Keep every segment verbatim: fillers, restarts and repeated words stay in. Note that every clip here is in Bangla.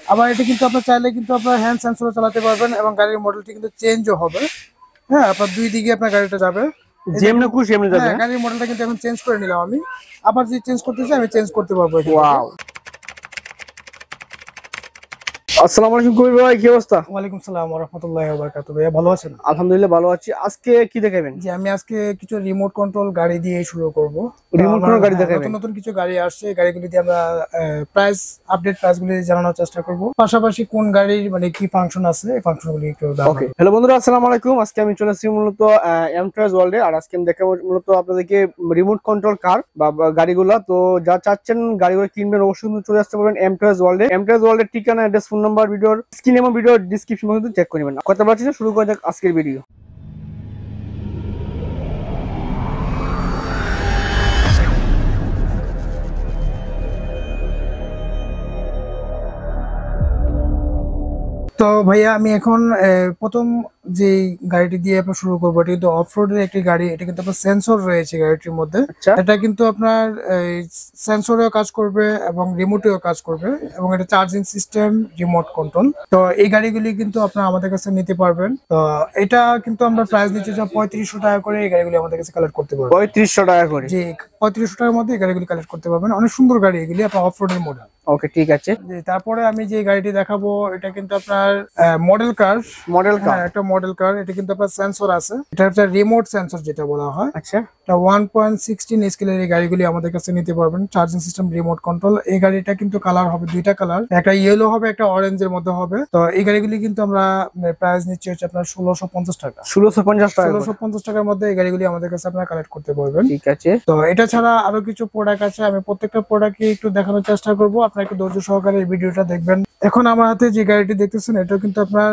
আবার এটা কিন্তু আপনার চাইলে কিন্তু আপনার হ্যান্ড সেন্সরে চালাতে পারবেন এবং গাড়ির মডেলটি কিন্তু চেঞ্জও হবে। হ্যাঁ, আপনার দুই দিকে আপনার গাড়িটা যাবে, যেমনি খুশি এমনি যাবে। হ্যাঁ, গাড়ির মডেলটা কিন্তু এখন চেঞ্জ করে নিলাম আমি। আবার যদি চেঞ্জ করতে চাই আমি চেঞ্জ করতে পারবো এখান থেকে। ওয়াও, আসসালামু আলাইকুম কবির ভাই, কি অবস্থা? ওয়ালাইকুম সালাম ওয়া রাহমাতুল্লাহি ওয়া বারাকাতুহু। ভাইয়া ভালো আছেন? আলহামদুলিল্লাহ ভালো আছি। আজকে কি দেখাবেন? জি, আমি আজকে কিছু রিমোট কন্ট্রোল গাড়ি দিয়ে শুরু করব। রিমোট কন্ট্রোল গাড়ি দেখাবেন? নতুন নতুন কিছু গাড়ি আসছে, এই গাড়িগুলি দিয়ে আমরা প্রাইস আপডেট প্রাইসগুলি জানানোর চেষ্টা করব, পাশাপাশি কোন গাড়ির মানে কি ফাংশন আছে এই ফাংশনগুলি একটু জানাবো। ওকে, হ্যালো বন্ধুরা, আসসালামু আলাইকুম। আজকে আমি চলে এসেছি মূলত এমট্রাজ ওয়ার্ল্ডে, আর আজকে আমি দেখাবো মূলত আপনাদেরকে রিমোট কন্ট্রোল কার বা গাড়িগুলো। তো যা চাচ্ছেন গাড়িগুলো কিনবেন অবশ্যই চলে আসতে পারবেন এমট্রাজ ওয়ার্ল্ডে। এমট্রাজ ওয়ার্ল্ডের ঠিকানা, অ্যাড্রেস, ফোন নাম্বার ভিডিওর স্ক্রিন এবং ভিডিওর ডিসক্রিপশন বক্সে চেক করে নেবেন। কথা বলছি না, শুরু করা যাক আজকের ভিডিও। তো ভাইয়া আমি এখন প্রথম যে গাড়িটি দিয়ে আপনার শুরু করবো, এটা কিন্তু অফ রোডের একটি গাড়ি। এটা কিন্তু আপনার সেন্সর রয়েছে গাড়িটির মধ্যে। এটা কিন্তু আপনার সেন্সরেও কাজ করবে এবং রিমোটেও কাজ করবে, এবং এটা চার্জিং সিস্টেম, রিমোট কন্ট্রোল। তো এই গাড়িগুলি কিন্তু আপনার আমাদের কাছে নিতে পারবেন। তো এটা কিন্তু আমরা প্রাইস দিচ্ছি পঁয়ত্রিশশো টাকা করে। এই গাড়িগুলি আমাদের কাছে কালেক্ট করতে পারবেন পঁয়ত্রিশশো টাকা করে। জি, পঁয়ত্রিশশো টাকার মধ্যে এই গাড়িগুলি কালেক্ট করতে পারবেন। অনেক সুন্দর গাড়ি এগুলি, আপনার অফ রোডের মডেল। ওকে, ঠিক আছে। তারপরে আমি যে গাড়িটি দেখাবো এটা কিন্তু আপনার মডেল কার। মডেল কার, একটা মডেল কার। এটা কিন্তু আপনার সেন্সর আছে, এটা হচ্ছে রিমোট সেন্সর যেটা বলা হয়। আচ্ছা, এটা ওয়ান পয়েন্ট সিক্সটিন স্কেলের এই গাড়িগুলি আমাদের কাছে নিতে পারবেন। Charging system, remote control. এই গাড়িটা কিন্তু কালার হবে দুইটা কালার, একটা ইয়েলো হবে, একটা অরেঞ্জের মধ্যে হবে। তো এই গাড়িগুলি কিন্তু আমরা প্রাইস নিচ্ছি হচ্ছে আপনার ষোলোশো পঞ্চাশ টাকা। ষোলোশো পঞ্চাশ টাকা ষোলোশো পঞ্চাশ টাকার মধ্যে এই গাড়িগুলি আমাদের কাছে আপনারা কালেক্ট করতে পারবেন। ঠিক আছে। তো এটা ছাড়া আরো কিছু প্রোডাক্ট আছে, আমি প্রত্যেকটা প্রোডাক্টকে একটু দেখানোর চেষ্টা করবো। আপনারা একটু ধৈর্য সহকারে এই ভিডিওটা দেখবেন। এখন আমার হাতে যে গাড়িটি দেখতেছেন এটা কিন্তু আপনার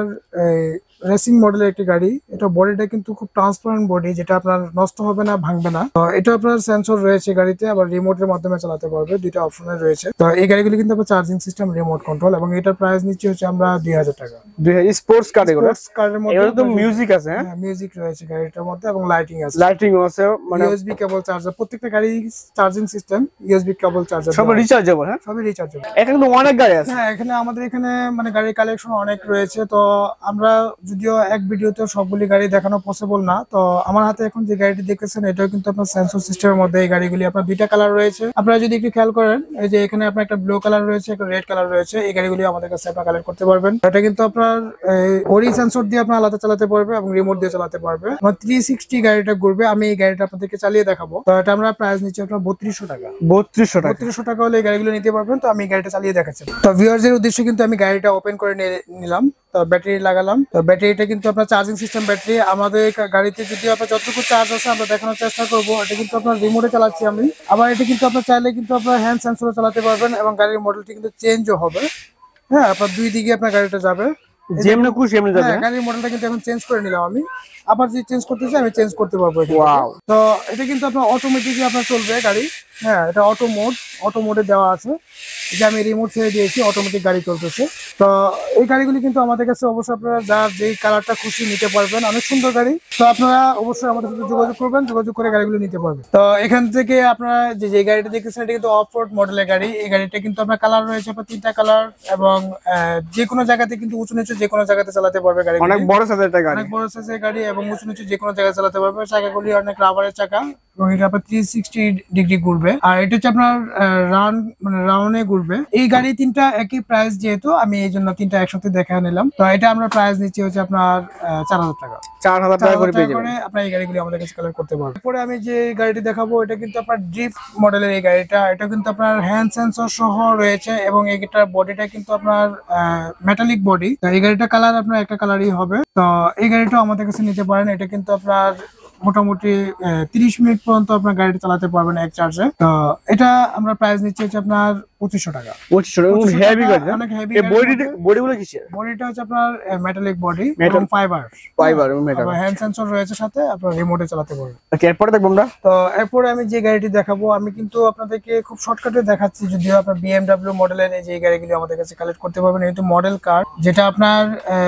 রেসিং মডেলের একটি গাড়ি। এটা বডিটা কিন্তু খুব ট্রান্সপারেন্ট বডি, যেটা আপনার নষ্ট হবে না, ভাঙবে না। তো এটা আপনার সেন্সর রয়েছে গাড়িতে, আবার রিমোটের মাধ্যমে চালাতে পারবে, দুইটা অপশনে রয়েছে। তো এই গাড়িগুলি কিন্তু আপনার চার্জিং সিস্টেম, রিমোট কন্ট্রোল, এবং এটার প্রাইস নিচ্ছে হচ্ছে আমরা দুই হাজার টাকা। স্পোর্টস ক্যাটাগরি, স্পোর্টস কারের মধ্যে তো মিউজিক আছে। হ্যাঁ, মিউজিক রয়েছে গাড়িটার মধ্যে এবং লাইটিং আছে। লাইটিং আছে, মানে ইউএসবি কেবল চার্জার। প্রত্যেকটা গাড়ি charging system USB cable charger, সব রিচার্জেবল। হ্যাঁ, সবই রিচার্জেবল। এখানে তো অনেক গাড়ি আছে। হ্যাঁ, এখানে আমাদের এখানে মানে গাড়ির কালেকশন অনেক রয়েছে। তো আমরা যদিও এক ভিডিওতে সবগুলি গাড়ি দেখানো পসিবল না, তো আমার হাতে এখন যে গাড়িটি দেখতেছেন এটাও কিন্তু আপনার সেন্সর সিস্টেমের মধ্যে। এই গাড়িগুলি আপনার দুইটা কালার রয়েছে, আপনারা যদি একটু খেয়াল করেন, এই যে এখানে আপনার একটা ব্লু কালার রয়েছে, একটা রেড কালার রয়েছে। এই গাড়িগুলি আমাদের কাছে আপনারা কালেক্ট করতে পারবেন। এটা কিন্তু আপনার ঘড়ি সেন্সর দিয়ে আপনার আলাদা চালাতে পারবে এবং রিমোট দিয়ে চালাতে পারবে। থ্রি সিক্সটি গাড়িটা ঘুরবে। আমি এই গাড়িটা আপনাদেরকে চালিয়ে দেখাবো। তো এটা আমরা প্রাইস নিচ্ছি আপনার বত্রিশশো টাকা। বত্রিশশো টাকা বত্রিশশো টাকা হলে এই গাড়িগুলো নিতে পারবেন। তো আমি গাড়িটা চালিয়ে দেখাচ্ছি। তো ভিউয়ারদের উদ্দেশ্যে কিন্তু আমি গাড়িটা ওপেন করে নিলাম। তো ব্যাটারি লাগালাম। তো ব্যাটারিটা কিন্তু আপনার চার্জিং সিস্টেম ব্যাটারি। আমাদের গাড়িতে যদি আপনার যতটুকু চার্জ আছে আমরা দেখানোর চেষ্টা করবো। এটা কিন্তু আপনার রিমোটে চালাচ্ছি আমি। আবার এটা কিন্তু আপনার চাইলে কিন্তু আপনার হ্যান্ড সেন্সরে চালাতে পারবেন, এবং গাড়ির মডেলটি কিন্তু চেঞ্জও হবে। হ্যাঁ, আপনার দুই দিকে আপনার গাড়িটা যাবে, যেমনি খুশি এমনি যাবে। গাড়ির মডেলটা কিন্তু এখন চেঞ্জ করে নিলাম আমি। আবার যদি চেঞ্জ করতে চাই আমি চেঞ্জ করতে পারবো। তো এটা কিন্তু আপনার অটোমেটিকলি আপনার চলবে গাড়ি। হ্যাঁ, এটা অটো মোড, অটো মোডে দেওয়া আছে, যে আমি রিমোট ছেড়ে দিয়েছি, অটোমেটিক গাড়ি চলতেছে। তো এই গাড়িগুলি কিন্তু আমাদের কাছে অবশ্যই আপনারা যার যেই কালারটা খুশি নিতে পারবেন। অনেক সুন্দর গাড়ি। তো আপনারা অবশ্যই আমাদের সাথে যোগাযোগ করবেন, যোগাযোগ করে গাড়িগুলো নিতে পারবেন। তো এখান থেকে আপনারা যে যে গাড়িটা দেখতেছেন এটা কিন্তু অফ রোড মডেলের গাড়ি। এই গাড়িটা কিন্তু আপনার কালার রয়েছে আপনার তিনটা কালার, এবং যে কোনো জায়গাতে কিন্তু উঁচু নিচু যে কোনো জায়গাতে চালাতে পারবে গাড়ি। অনেক বড় সাইজের একটা গাড়ি, অনেক বড় সাইজের গাড়ি, এবং উঁচু নিচু যে কোনো জায়গায় চালাতে পারবে। চাকাগুলি অনেক রাবারের চাকা, এবং এটা আপনার থ্রি সিক্সটি ডিগ্রি ঘুরবে। আর এটা হচ্ছে আপনার রাউন্ড মানে রাউন্ডে ঘুরবে। এই গাড়ি তিনটা একই প্রাইস, যেহেতু আমি এই জন্য তিনটা একসাথে দেখা নিলাম। তো এটা আমরা প্রাইস নিচ্ছি হচ্ছে আপনার চার হাজার টাকা। চার হাজার টাকা করে পেয়ে যাবেন। আপনার এই গাড়িগুলি আমাদের কাছে কালেক্ট করতে পারবেন। এরপরে আমি যে গাড়িটি দেখাবো এটা কিন্তু আপনার ড্রিফট মডেলের এই গাড়িটা। এটা কিন্তু আপনার হ্যান্ড সেন্সর সহ রয়েছে, এবং এইটার বডিটা কিন্তু আপনার মেটালিক বডি। এই গাড়িটা কালার আপনার একটা কালারই হবে। তো এই গাড়িটাও আমাদের কাছে নিতে পারেন। এটা কিন্তু আপনার মোটামুটি তিরিশ মিনিট পর্যন্ত আপনার গাড়িটা চালাতে পারবেন এক চার্জে। তো এটা আমরা প্রাইস নিচ্ছি হচ্ছে আপনার পঁচিশশো টাকা। পঁচিশশো টাকা, হেভি গাড়ি, অনেক হেভি। এই বডি বডিগুলো কিসের? বডিটা হচ্ছে আপনার মেটালিক বডি এবং ফাইবার, ফাইবার এবং মেটাল। হ্যান্ড সেন্সর রয়েছে সাথে, আপনার রিমোটে চালাতে পারবেন। ওকে, এরপরে দেখব আমরা। তো এরপরে আমি যে গাড়িটি দেখাবো, আমি কিন্তু আপনাদেরকে খুব শর্টকাটে দেখাচ্ছি, যদিও আপনার বিএমডব্লিউ মডেলের এই যে গাড়িগুলি আমাদের কাছে কালেক্ট করতে পারবেন। এটা মডেল কার, যেটা আপনার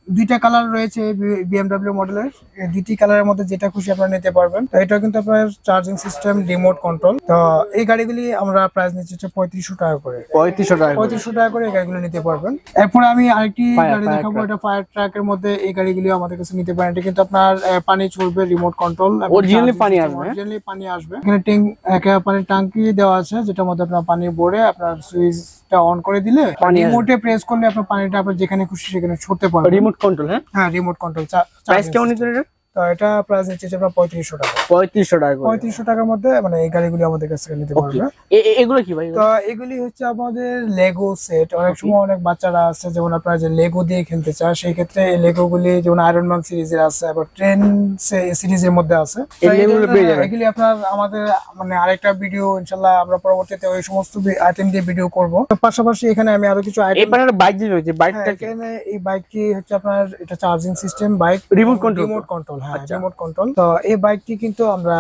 দুইটা কালার রয়েছে বিএমডব্লিউ মডেলের, এই দুইটি কালারের মধ্যে যেটা খুশি আপনারা নিতে পারবেন। তো এটা কিন্তু আপনার চার্জিং সিস্টেম, রিমোট কন্ট্রোল। তো এই গাড়িগুলি আমরা প্রাইস নিচ্ছি হচ্ছে পঁয়ত্রিশশো টাকা করে। পঁয়ত্রিশশো টাকা করে। পঁয়ত্রিশশো টাকা করে এই গাড়িগুলো নিতে পারবেন। এরপরে আমি আরেকটি Fire- গাড়ি fire দেখাবো, truck। এটা ফায়ার ট্রাকের মধ্যে। এই গাড়িগুলি আমাদের কাছে নিতে পারেন। এটা কিন্তু আপনার আহ, পানি চলবে, রিমোট কন্ট্রোল, Originally পানি আসবে, হ্যাঁ? অরিজিনালি পানি আসবে। এখানে ট্যাঙ্ক, একটা পানির ট্যাঙ্কি দেওয়া আছে যেটার মধ্যে আপনার পানি ভরে আপনার সুইচটা অন করে দিলে পানি আসবে। রিমোটে প্রেস করলে আপনার পানিটা আপনার যেখানে খুশি সেখানে ছড়তে পারবে। রিমোট কন্ট্রোল, হ্যাঁ? হ্যাঁ, রিমোট কন্ট্রোল। প্রাইস কেমন নিতে এটা? তো এটা প্রাইস হচ্ছে আপনার পঁয়ত্রিশশো টাকা। পঁয়ত্রিশশো টাকা করে। পঁয়ত্রিশশো টাকার মধ্যে মানে এই গাড়িগুলি আমাদের কাছ থেকে নিতে পারবে। এ- এ- এগুলো কি ভাই? তো এগুলি হচ্ছে আমাদের লেগো সেট। অনেক সময় অনেক বাচ্চারা আছে যেমন আপনারা যে লেগো দিয়ে খেলতে চায়, সেই ক্ষেত্রে এই লেগো গুলি যেমন আয়রন ম্যান সিরিজের আছে, আবার ট্রেন সিরিজের মধ্যে আছে। তো এই এই লেগোগুলো ধরনের- পেয়ে যাবেন। এগুলি আপনার আমাদের মানে আরেকটা ভিডিও ইনশাল্লাহ আমরা পরবর্তীতে ওই সমস্ত আইটেম দিয়ে ভিডিও করব। তো পাশাপাশি এখানে আমি আরো কিছু এই আইটেম, পাশে একটা বাইক যে রয়েছে, বাইকটা কি? এখানে এই বাইকটি হচ্ছে আপনার এটা charging system bike, Remote control তো? Remote control. হ্যাঁ, আচ্ছা। Remote control. তো এই বাইকটি কিন্তু আমরা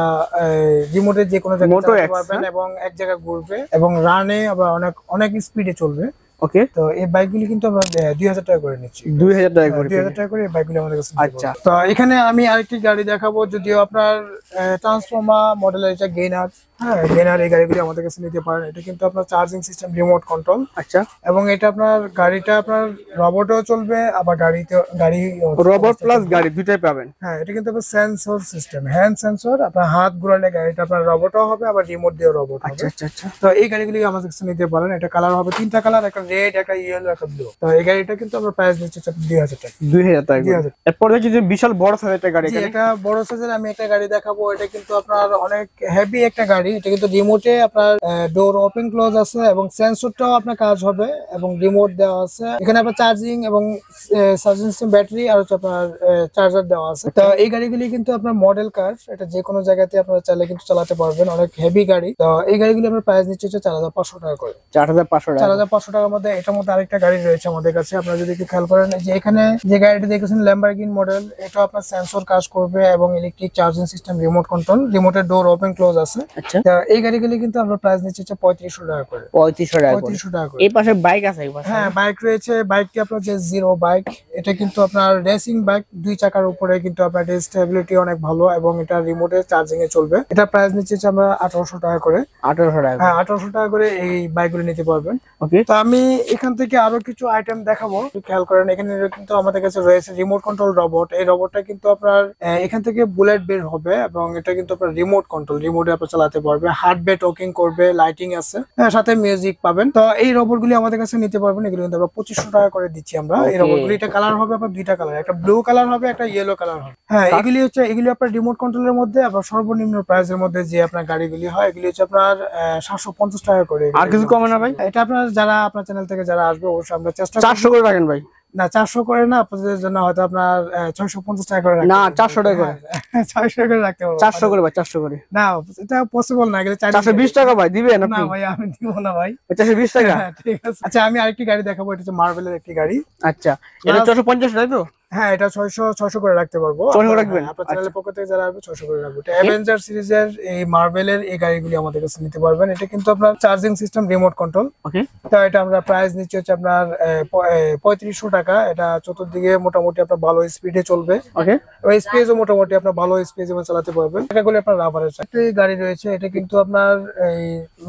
রিমোটে যে কোনো জায়গায় Moto চালাতে X, পারবেন হ্যাঁ? এবং এক জায়গায় ঘুরবে এবং রানে আবার অনেক অনেক স্পিডে চলবে। ওকে, তো এই বাইকগুলি কিন্তু আমরা দুই হাজার টাকা করে নিচ্ছি। দুই হাজার টাকা করে। দুই হাজার টাকা করে এই বাইকগুলি আমাদের কাছে নিতে আচ্ছা। পারবেন। তো এখানে আমি আরেকটি গাড়ি দেখাবো, যদিও আপনার ট্রান্সফর্মার মডেলের এটা গেইনার। হ্যাঁ, গেইনার এই গাড়িগুলি আমাদের কাছে নিতে পারেন। এটা কিন্তু আপনার চার্জিং সিস্টেম, রিমোট কন্ট্রোল, আচ্ছা, এবং এটা আপনার গাড়িটা আপনার রোবটও চলবে, আবার গাড়িতে গাড়ি রোবট প্লাস গাড়ি দুইটাই পাবেন। হ্যাঁ, এটা কিন্তু আপনার সেন্সর সিস্টেম, হ্যান্ড সেন্সর। আপনার হাত ঘোরালে গাড়িটা আপনার রোবটও হবে, আবার রিমোট দিয়েও রোবট আচ্ছা হবে। আচ্ছা আচ্ছা। তো এই গাড়িগুলি আমাদের কাছে নিতে পারেন। এটা কালার হবে তিনটা কালার, একটা রেড, একটা ইয়েলো, একটা ব্লু। তো এই গাড়িটা কিন্তু আমরা প্রাইস নিচ্ছি দুই হাজার টাকা। দুই হাজার টাকা দুই করে। হাজার। এরপর দেখছি যে বিশাল বড় সাইজের একটা গাড়ি জি, এখানে। একটা বড় সাইজের আমি একটা গাড়ি দেখাবো। এটা কিন্তু আপনার অনেক হেভি একটা গাড়ি। এটা কিন্তু রিমোটে আপনার ডোর ওপেন ক্লোজ আছে এবং সেন্সরটাও আপনার কাজ হবে এবং রিমোট দেওয়া আছে। এখানে আপনার চার্জিং এবং চার্জিং সিস্টেম, ব্যাটারি আর হচ্ছে আপনার চার্জার দেওয়া আছে। তো এই গাড়িগুলি কিন্তু আপনার মডেল কার, এটা যে কোনো জায়গাতে আপনারা চাইলে কিন্তু চালাতে পারবেন। অনেক হেভি গাড়ি। তো এই গাড়িগুলি আমরা প্রাইস নিচ্ছি হচ্ছে চার হাজার পাঁচশো টাকা করে। চার হাজার পাঁচশো চার টাকা। হাজার পাঁচশো টাকার মধ্যে এটার মধ্যে আরেকটা গাড়ি রয়েছে আমাদের কাছে। আপনারা যদি একটু খেয়াল করেন, যে এখানে যে গাড়িটা দেখেছেন ল্যাম্বরগিনি মডেল, এটা আপনার সেন্সর কাজ করবে এবং electric charging system, remote control, রিমোটের ডোর ওপেন ক্লোজ আছে। আচ্ছা, তা এই গাড়িগুলি কিন্তু আমরা প্রাইস নিচ্ছি হচ্ছে পঁয়ত্রিশশো টাকা করে। পঁয়ত্রিশশো টাকা করে। পঁয়ত্রিশশো টাকা করে। এই পাশে বাইক আছে, এই পাশে। হ্যাঁ, বাইক রয়েছে। বাইকটি আপনার যে জিরো বাইক, এটা কিন্তু আপনার রেসিং বাইক, দুই চাকার উপরে কিন্তু আপনার স্টেবিলিটি অনেক ভালো এবং এটা রিমোটে চার্জিং এ চলবে। এটা প্রাইস নিচ্ছি হচ্ছে আমরা আঠারোশো টাকা করে। আঠারোশো টাকা। হ্যাঁ, আঠারোশো টাকা করে এই বাইকগুলো নিতে পারবেন। ওকে, তো আমি এখান থেকে আরো কিছু আইটেম দেখাবো, একটু খেয়াল করেন। এখানে কিন্তু আমাদের কাছে রয়েছে রিমোট কন্ট্রোল রোবট। এই রোবটটা কিন্তু আপনার আহ, এখান থেকে বুলেট বের হবে এবং এটা কিন্তু আপনার রিমোট কন্ট্রোল, রিমোটে আপনার চালাতে পারবে। হার্ট বেট টকিং করবে, লাইটিং আছে, হ্যাঁ, সাথে মিউজিক পাবেন। তো এই রোবট গুলি আমাদের কাছে নিতে পারবেন। এগুলো কিন্তু আমরা পঁচিশশো টাকা করে দিচ্ছি আমরা। এই Okay. রোবট গুলি, এটা কালার হবে আপনার দুইটা কালার, একটা ব্লু কালার হবে, একটা ইয়েলো কালার হবে। হ্যাঁ, এগুলি হচ্ছে এগুলি আপনার রিমোট কন্ট্রোলের মধ্যে আবার সর্বনিম্ন প্রাইসের মধ্যে যে আপনার গাড়িগুলি হয়, এগুলি হচ্ছে আপনার সাতশো পঞ্চাশ টাকা করে। আর কিছু কমে না ভাই? এটা আপনার যারা আপনার চ্যানেল থেকে যারা আসবে অবশ্যই আমরা চেষ্টা করব। চারশো করে রাখেন ভাই। না, চারশো করে না, আপনাদের জন্য হয়তো আপনার ছয়শো পঞ্চাশ টাকা করে রাখতে না, পারবো। চারশো টাকা করে। হ্যাঁ, ছয়শো করে রাখতে পারবো। চারশো করে ভাই, চারশো করে। না, এটা পসিবল না, গেলে চারশো বিশ টাকা ভাই দিবেন না আপনি? ভাই, আমি দিব না ভাই। চারশো বিশ টাকা। হ্যাঁ, ঠিক আছে। আচ্ছা, আমি আরেকটি গাড়ি দেখাবো। এটা হচ্ছে মার্বেলের একটি গাড়ি। আচ্ছা, এটা চারশো পঞ্চাশ তাই তো? হ্যাঁ, এটা ছয়শো ছয়শো করে রাখতে পারবো। ছয়শো আপনার- রাখবেন? হ্যাঁ, আপনার চ্যানেলের পক্ষ থেকে যারা আসবে ছয়শো করে রাখবো। এটা অ্যাভেঞ্জার সিরিজের এই মার্বেলের এই গাড়িগুলি আমাদের কাছে নিতে পারবেন। এটা কিন্তু আপনার charging system, remote control. Okay, তো এটা আমরা প্রাইস নিচ্ছি হচ্ছে আপনার পঁয়ত্রিশশো টাকা। এটা চতুর্দিকে মোটামুটি আপনার ভালো স্পিডে চলবে। ওকে, ওই স্পেসও মোটামুটি আপনার ভালো স্পেস এবং চালাতে পারবেন। এটাগুলো আপনার রাবারের একটি গাড়ি রয়েছে। এটা কিন্তু আপনার এই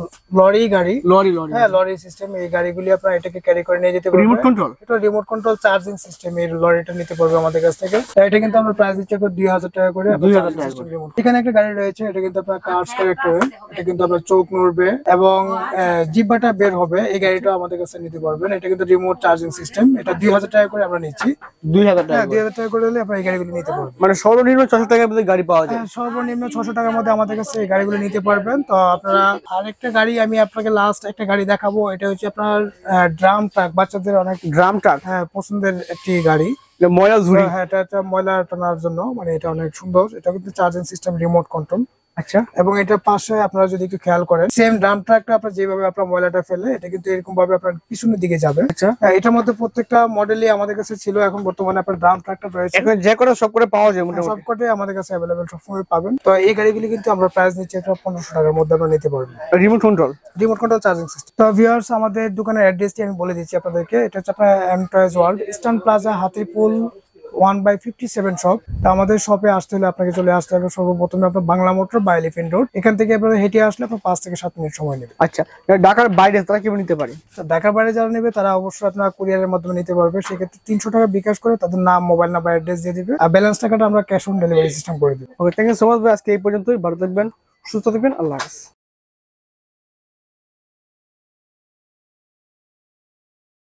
লরি গাড়ি। Lorry lorry. হ্যাঁ, লরি সিস্টেম। এই গাড়িগুলি আপনার এটাকে ক্যারি করে নিয়ে যেতে পারবেন। Remote control. এটা রিমোট কন্ট্রোল চার্জিং সিস্টেম। এই লরিটা নিতে পারবে আমাদের কাছ থেকে। তো এটা কিন্তু আমরা প্রাইস দিচ্ছি দুই হাজার টাকা করে। দুই হাজার টাকা system remote। এখানে একটা গাড়ি রয়েছে। এটা কিন্তু আপনার কার্স ক্যারেক্টার। এটা কিন্তু আপনার চোখ নড়বে এবং জিব্বাটা বের হবে। এই গাড়িটা আমাদের কাছে নিতে পারবেন। এটা কিন্তু রিমোট চার্জিং সিস্টেম। এটা দুই হাজার টাকা করে আমরা নিচ্ছি। দুই হাজার টাকা হ্যাঁ, দুই করে। হাজার টাকা করে হলে আপনার এই গাড়িগুলো নিতে পারবেন। মানে সর্বনিম্ন ছশো টাকার মধ্যে গাড়ি পাওয়া যায়। হ্যাঁ, সর্বনিম্ন ছশো টাকার মধ্যে আমাদের কাছে এই গাড়িগুলো নিতে পারবেন। তো আপনারা আরেকটা গাড়ি আমি আপনাকে লাস্ট একটা গাড়ি দেখাবো। এটা হচ্ছে আপনার ড্রাম ট্রাক, বাচ্চাদের অনেক ড্রাম ট্রাক, হ্যাঁ পছন্দের একটি গাড়ি। ময়লা ঝুড়ি। হ্যাঁ, এটা একটা ময়লা টানার জন্য, মানে এটা অনেক সুন্দর। এটা কিন্তু চার্জিং সিস্টেম, রিমোট কন্ট্রোল। আচ্ছা, এবং এটার পাশে আপনারা যদি একটু খেয়াল করেন, সেম ড্রাম ট্রাকটা আপনার যেভাবে আপনার ময়লাটা ফেলে, এটা কিন্তু এরকম ভাবে আপনার পিছনের দিকে যাবে। আচ্ছা, হ্যাঁ, এটার মধ্যে প্রত্যেকটা মডেলই আমাদের কাছে ছিল। এখন বর্তমানে আপনার ড্রাম ট্রাকটা রয়েছে। এখন যে করে সব করে পাওয়া যায় মোটামুটি। সবকটাই আমাদের কাছে অ্যাভেলেবেল, সবসময় পাবেন। তো এই গাড়িগুলি কিন্তু আমরা প্রাইস নিচ্ছি একটা পনেরোশো টাকার মধ্যে আপনারা নিতে পারবেন। Remote control, remote control charging system. তো ভিউয়ার্স, আমাদের দোকানের অ্যাড্রেসটি আমি বলে দিচ্ছি আপনাদেরকে। এটা হচ্ছে আপনার M Toys World, Eastern Plaza, Hatipool one by fifty seven shop. আমাদের শপে আসতে হলে আপনাকে চলে আসতে হবে সর্বপ্রথমে আপনার বাংলা মোটর বা এলিফেন্ট রোড। এখান থেকে আপনার হেঁটে আসলে আপনার পাঁচ থেকে সাত মিনিট সময় নেবে। আচ্ছা, ঢাকার বাইরে তারা কিভাবে নিতে পারে? তো ঢাকার বাইরে যারা নেবে তারা অবশ্যই আপনার কুরিয়ারের মাধ্যমে নিতে পারবে। সেক্ষেত্রে তিনশো টাকা বিকাশ করে তাদের নাম, মোবাইল নাম্বার, অ্যাড্রেস দিয়ে দিবে, আর ব্যালেন্স টাকাটা আমরা ক্যাশ অন ডেলিভারি সিস্টেম করে দিবো। Okay, thank you so much ভাই। আজকে এই পর্যন্তই। ভালো থাকবেন, সুস্থ থাকবেন, আল্লাহ হাফেজ।